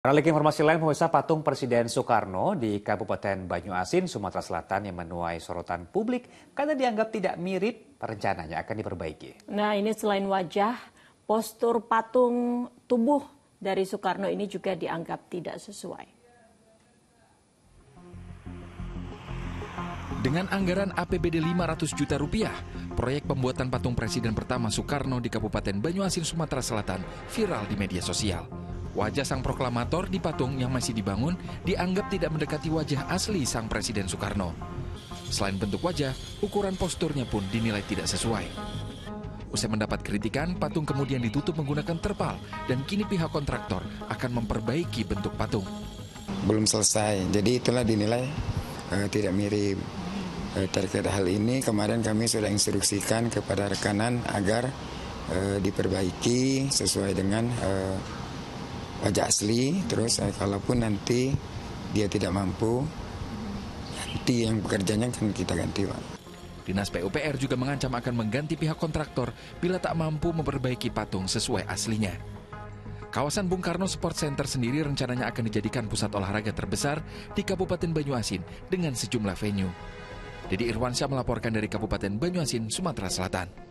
Beralih ke informasi lain, pemirsa, patung Presiden Soekarno di Kabupaten Banyuasin, Sumatera Selatan yang menuai sorotan publik karena dianggap tidak mirip, rencananya akan diperbaiki. Nah, ini selain wajah, postur patung tubuh dari Soekarno ini juga dianggap tidak sesuai. Dengan anggaran APBD 500 juta rupiah, proyek pembuatan patung Presiden pertama Soekarno di Kabupaten Banyuasin, Sumatera Selatan viral di media sosial. Wajah sang proklamator di patung yang masih dibangun dianggap tidak mendekati wajah asli sang Presiden Soekarno. Selain bentuk wajah, ukuran posturnya pun dinilai tidak sesuai. Usai mendapat kritikan, patung kemudian ditutup menggunakan terpal dan kini pihak kontraktor akan memperbaiki bentuk patung. Belum selesai, jadi itulah dinilai tidak mirip. Terkait hal ini kemarin kami sudah instruksikan kepada rekanan agar diperbaiki sesuai dengan wajah asli. Terus kalaupun nanti dia tidak mampu, nanti yang bekerjanya kan kita ganti, Pak. Dinas PUPR juga mengancam akan mengganti pihak kontraktor bila tak mampu memperbaiki patung sesuai aslinya. Kawasan Bung Karno Sport Center sendiri rencananya akan dijadikan pusat olahraga terbesar di Kabupaten Banyuasin dengan sejumlah venue. Dedi Irwansyah melaporkan dari Kabupaten Banyuasin, Sumatera Selatan.